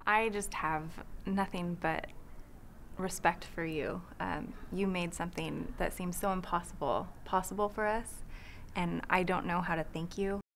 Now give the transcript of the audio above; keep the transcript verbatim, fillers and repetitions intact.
I just have nothing but respect for you. Um, you made something that seems so impossible possible for us, and I don't know how to thank you.